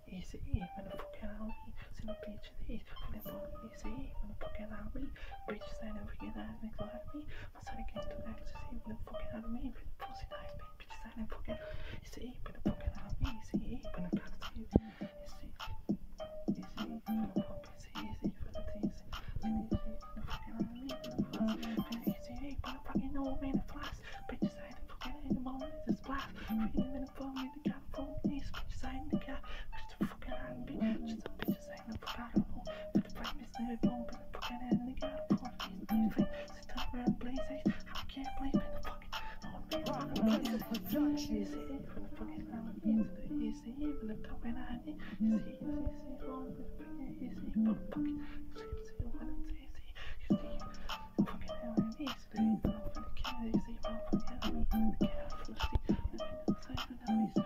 Easy, when the fucking out me, send a bitch in the east, when the fuck easy, when the fucking out me, bitch saying never get out of me, go at me, Massari came to ecstasy, when the fucking out of me, when the pussy nice, bitch saying never fucking, easy, when the fucking out of me, easy, when the black to you, easy, when the fuck easy, when the things, easy, when the fucking out of me, when the fuck, easy, when the fucking no man in flash, bitch saying never fucking in the moment, it's blast, freedom in the phone, in the cat phone, please, bitch saying the cat. Just a bitch saying the fuck I don't know. But the fight is never blown, but the fucking end they got a phone. These free, sit down around blazes. I can't believe in the fucking on me. Easy, when the fucking out of me, easy, when the coming out of me, easy, on the fucking easy, but the fucking easy, when it's easy, easy, fucking out of me, easy, but I'm fucking kidding, easy, but I'm fucking out of me, and the cat for the sea, and the side of the easy.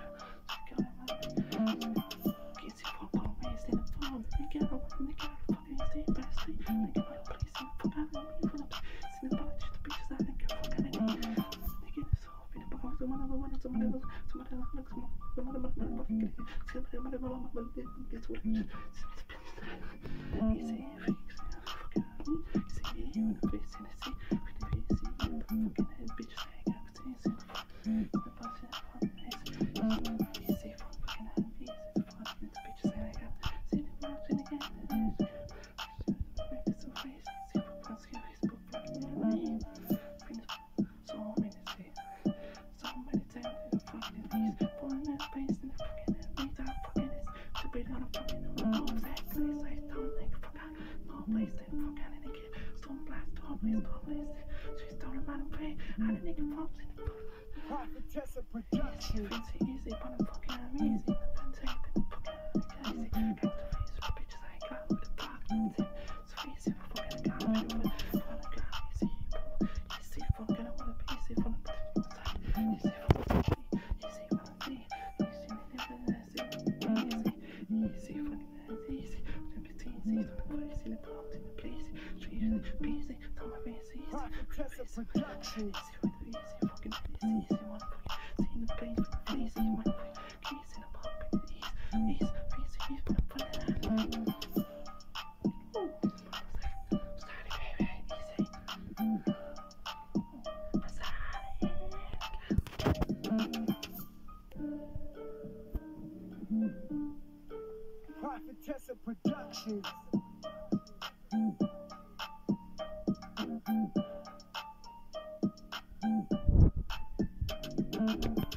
Production. Easy, but I'm fucking amazing. Productions.